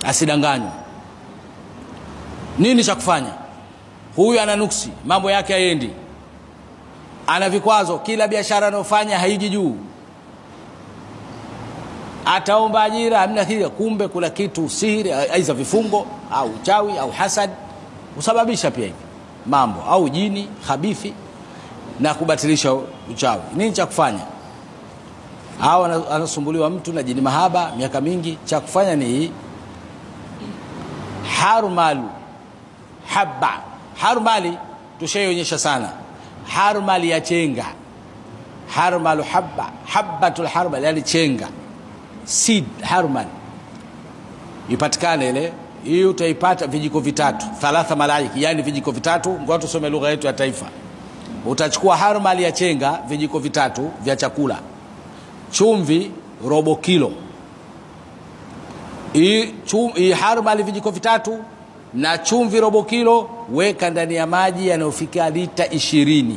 asidanganywe. Nini cha kufanya? Huyu ana nuksi, mambo yake haendi, ana vikwazo, kila biashara anayofanya haiji juu, ataomba ajira hamna kile, kumbe kuna kitu siri, aidha vifungo au uchawi au hasad usababisha pia hivi mambo, au jini habithi na kubatilisha uchawi. Nini cha kufanya? Hao anasumbuliwa mtu na jini mahaba miaka mingi, cha kufanya ni harmalu habba. Harmali tushaionyesha sana, harmali ya chenga, harmalu habba, habbatul harmal yani chenga, seed harmal ipatikane ile. Hii utaipata vijiko vitatu, thalatha malaiki, yani vijiko vitatu. Ngoja tusome lugha yetu ya taifa. Utachukua harmali ya chenga vijiko vitatu vya chakula, chumvi robo kilo. Hii harmali vijiko vitatu na chumvi robo kilo, weka ndani ya maji yanayofika lita 20.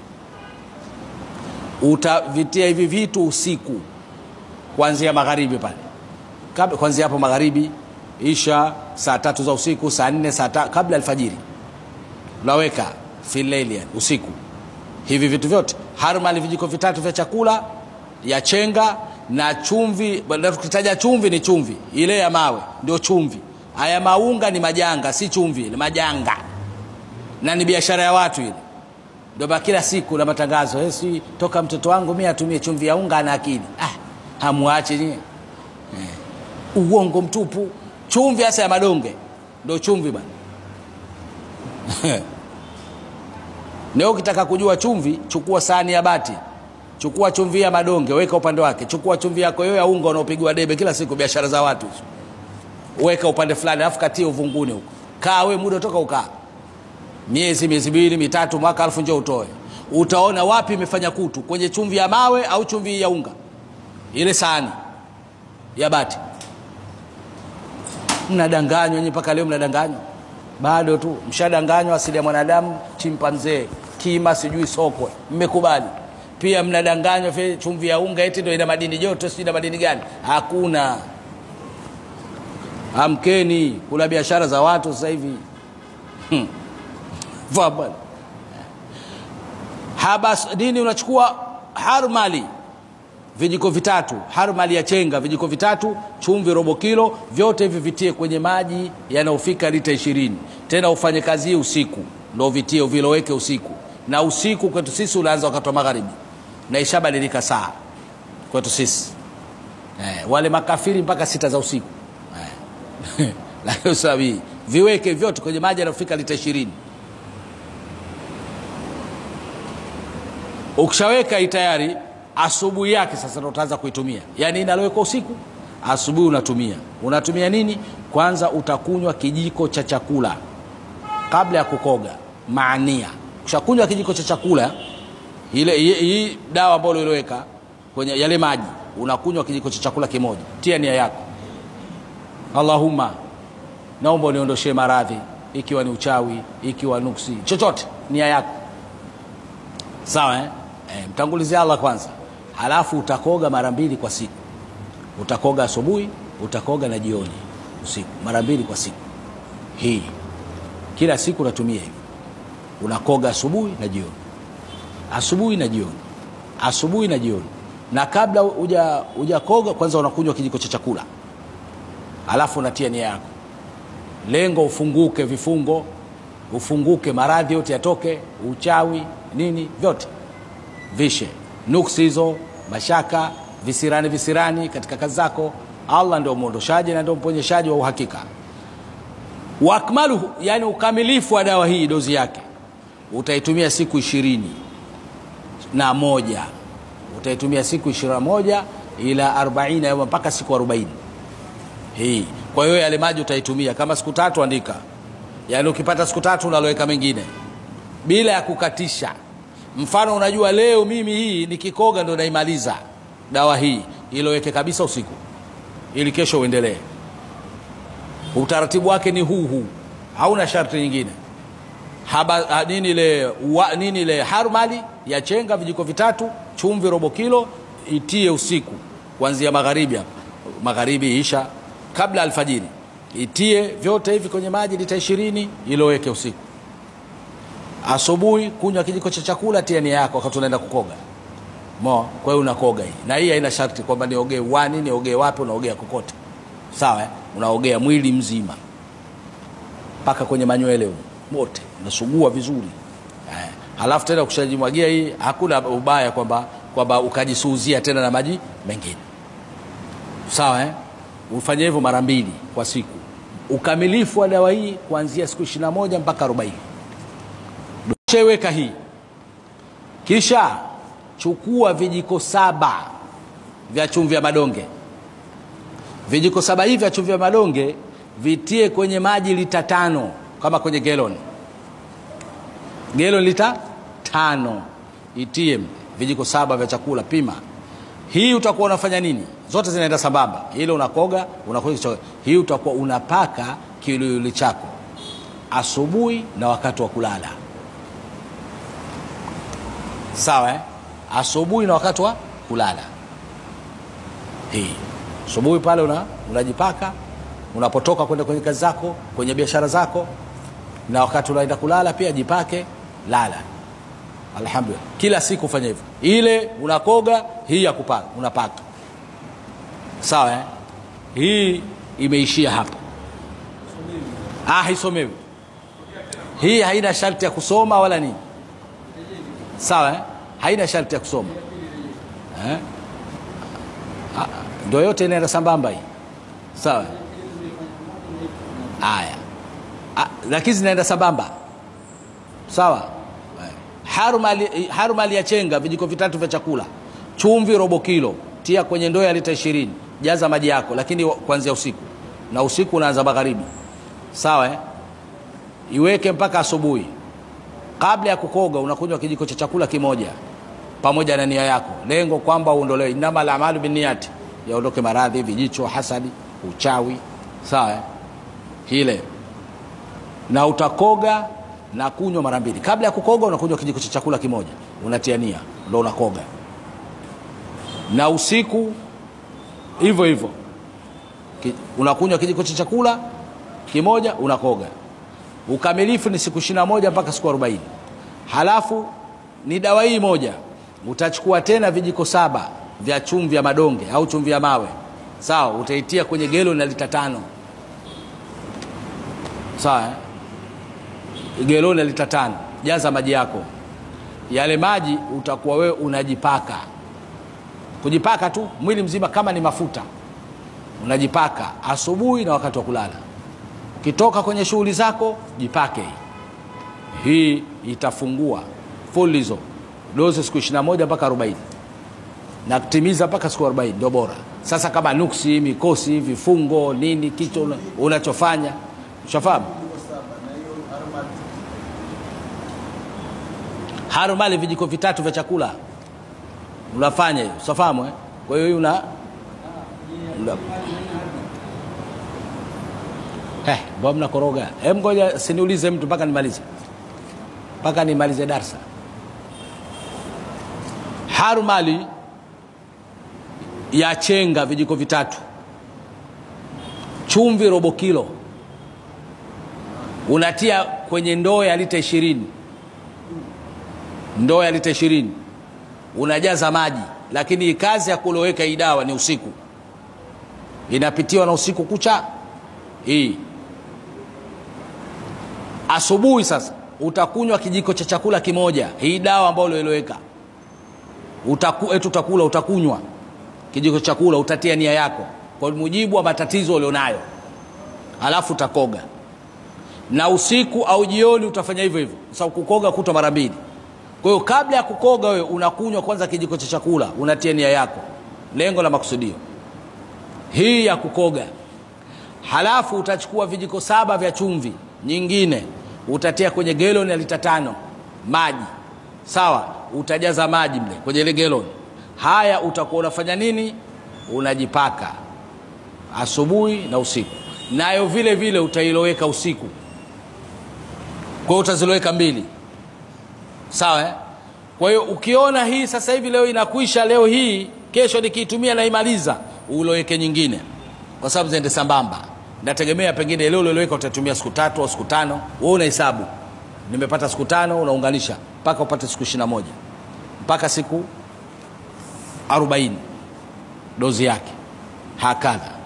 Utavitia hivi vitu usiku kuanzia magharibi pale. Kuanzia hapo magharibi, isha saa 3 za usiku, saa 4, saa 5 kabla alfajiri. Unaweka filelia usiku. Hivi vitu vyote, harmali vijiko vitatu vya chakula ya chenga na chumvi. Tukitaja chumvi ni chumvi ile ya mawe, ndio chumvi. Haya maunga ni majanga, si chumvi, ni majanga. Na ni biashara ya watu ile. Ndio kila siku na matangazo, si toka mtoto wangu mimi atumie chumvi ya unga na akili. Hamuache ni. Uongo mtupu. Chumvi hasa ya madonge ndio chumvi bwana. Leo ukitaka kujua chumvi, chukua sahani ya bati, chukua chumvi ya madonge, weka upande wake. Chukua chumvi yako hiyo ya unga unaopigwa debe kila siku, biashara za watu hizo, weka upande fulani, alafu katie uvunguni huko. Kaa wewe muda toka ukaa miezi 2 mitatu mwaka, alafu njoo utoe. Utaona wapi imefanya kutu, kwenye chumvi ya mawe au chumvi ya unga, ile sahani ya bati. Mnadanganywa nyinyi, mpaka leo mnadanganywa bado tu. Mshadanganywa asili ya mwanadamu, chimpanzee, kima, sijui sokwe, mmekubali. Pia mnadanganywa chumvi ya unga eti ndio ina madini joto, si ina madini gani? Hakuna. Amkeni, kula biashara za watu sasa hivi. Vabal. Habas dini, unachukua harmali vijiko vitatu, harmali ya chenga vijiko vitatu, chumvi robo kilo, vyote hivi vitie kwenye maji yanayofika lita 20. Tena ufanye kazi hii usiku, ndio vitie uviloweke usiku. Na usiku kwetu sisi unaanza wakati wa magharibi, na ishabadilika saa kwetu sisi. Wale makafiri mpaka 6 za usiku. Lakini sabi viweke vyote kwenye maji yanayofika lita 20. Ukishaweka tayari, asubuhi yake sasa ndo utaanza kuitumia. Yani inaloweka usiku, asubuhi unatumia. Unatumia nini? Kwanza utakunywa kijiko cha chakula kabla ya kukoga, maania. Ukishakunywa kijiko cha chakula, hii dawa ambayo uliweka kwenye yale maji, unakunywa kijiko cha chakula kimoja. Tia nia yako, Allahumma naomba uniondoshe maradhi, ikiwa ni uchawi, ikiwa nuksi, chochote, nia yako. Sawa mtangulizia Allah kwanza. Halafu utakoga mara 2 kwa siku. Utakoga asubuhi, utakoga na jioni, usiku, mara 2 kwa siku. Hii kila siku unatumia hivi. Unakoga asubuhi na jioni, asubuhi na jioni, asubuhi na jioni. Na kabla hujakoga kwanza unakunywa kijiko cha chakula. Halafu unatia nia yako. Lengo ufunguke vifungo, ufunguke, maradhi yote yatoke, uchawi nini vyote vishe, nuksi hizo, mashaka, visirani katika kazi zako. Allah ndio muondoshaji na ndio mponyeshaji wa uhakika. Wa akmaluhu, yani ukamilifu wa dawa hii, dozi yake utaitumia siku 21. Utaitumia siku 21 ila 40 yawm, mpaka siku 40 hii. Kwa hiyo yale maji utaitumia kama siku 3, andika. Yani ukipata siku 3 unaloweka mengine bila ya kukatisha. Mfano unajua leo mimi hii nikikoga ndo naimaliza dawa hii, iloweke kabisa usiku ili kesho uendelee. Utaratibu wake ni huu, hauna sharti nyingine. Nini ile harmali ya chenga vijiko vitatu, chumvi robo kilo, itie usiku kuanzia magharibi hapo. Magharibi isha kabla alfajiri. itie vyote hivi kwenye maji lita 20, iloweke usiku. Asubuhi kunywa kijiko cha chakula, tia nia yako wakati unaenda kukoga. Kwa hiyo unakoga hii. Na hii haina sharti kwamba niogee wani, niogee wapi, unaogea kokote. Sawa Unaogea mwili mzima. Paka kwenye manywele wote, unasugua vizuri. Halafu tena ukishajimwagia hii, hakuna ubaya kwamba ukajisuuzia tena na maji mengine. Sawa Ufanye hivyo mara 2 kwa siku. Ukamilifu wa dawa hii kuanzia siku 21 mpaka 40. Weka hii. Kisha chukua vijiko 7 vya chumvi ya madonge. Vijiko 7 hivi vya chumvi ya madonge vitie kwenye maji lita 5, kama kwenye gallon lita 5. Itie vijiko 7 vya chakula, pima. Hii utakuwa unafanya nini? Zote zinaenda sambamba. Ile unakoga, unakunywa. Hii utakuwa unapaka kiwiliwili chako asubuhi na wakati wa kulala. Sawa Asubuhi na wakati wa kulala. Hii asubuhi pale unajipaka unapotoka kwenda kwenye kazi zako, kwenye biashara zako, na wakati unaenda kulala pia jipake, lala. Alhamdulillah. Kila siku fanya hivyo. Ile unakoga, hii ya kupaka unapaka. Sawa Hii imeishia hapa. Haisomewi. Hii haina sharti ya kusoma wala nini. Sawa Haina sharti ya kusoma. Ndio yote inaenda sambamba hii. Sawa lakini zinaenda sambamba. Sawa Harumali ya chenga vijiko 3 vya chakula, chumvi robo kilo, tia kwenye ndoo ya lita 20, jaza maji yako, lakini kuanzia usiku, na usiku unaanza magharibi. Sawa Iweke mpaka asubuhi. Kabla ya kukoga unakunywa kijiko cha chakula kimoja pamoja na nia yako. Lengo kwamba uondolewe innamal a'malu binniyati, yaondoke maradhi, vijicho, hasadi, uchawi. Sawa Hile. Na utakoga na kunywa mara 2. Kabla ya kukoga unakunywa kijiko cha chakula kimoja, unatia nia, ndio unakoga. Na usiku hivyo hivyo. Unakunywa kijiko cha chakula kimoja, unakoga. Ukamilifu ni siku 21 mpaka siku 40. Halafu ni dawa hii moja. Utachukua tena vijiko 7 vya chumvi ya madonge au chumvi ya mawe. Sawa Utaitia kwenye gelo na lita 5. Sawa Gelo na lita 5. Jaza maji yako. Yale maji utakuwa wewe unajipaka. Kujipaka tu mwili mzima kama ni mafuta. Unajipaka asubuhi na wakati wa kulala. Ukitoka kwenye shughuli zako jipake. Hii itafungua fulizo dozi siku 21 mpaka 40. Na kutimiza mpaka siku 40 ndio bora. Sasa kama nuksi, mikosi, vifungo, nini kicho unachofanya, ushafahamu? Harumali vijiko 3 vya chakula unafanya hiyo, ushafahamu Kwa hiyo mbona mnakoroga? Ngoja siniulize mtu mpaka nimalize. Mpaka nimalize darasa. Harumali ya chenga vijiko 3. Chumvi robo kilo. Unatia kwenye ndoo ya lita 20. Ndoo ya lita 20. Unajaza maji, lakini kazi ya kuloweka hii dawa ni usiku. Inapitiwa na usiku kucha. Hii asubuhi sasa utakunywa kijiko cha chakula kimoja. Hii dawa ambayo ulieleweka. Utakunywa kijiko cha chakula, utatia nia yako kwa mujibu wa matatizo ulionayo. Halafu utakoga. Na usiku au jioni utafanya hivyo hivyo. Sasa kukoga kutwa mara 2. Kwa hiyo kabla ya kukoga wewe unakunywa kwanza kijiko cha chakula, unatia nia yako. Lengo la makusudio. Hii ya kukoga. Halafu utachukua vijiko 7 vya chumvi nyingine, utatia kwenye gallon ya lita 5 maji. Sawa, utajaza maji mle kwenye ile gallon. Haya utakuwa unafanya nini? Unajipaka asubuhi na usiku. Nayo vile vile utailoweka usiku. Kwa hiyo utaziloweka 2. Sawa Kwa hiyo ukiona hii sasa hivi leo inakuisha, leo hii, kesho nikiitumia na imaliza, uloweke nyingine. Kwa sababu zende sambamba. nategemea pengine leo ulioweka utatumia siku 3 au siku 5. Wewe unahesabu, nimepata siku 5, unaunganisha mpaka upate siku 21 mpaka siku 40 dozi yake. Hakadha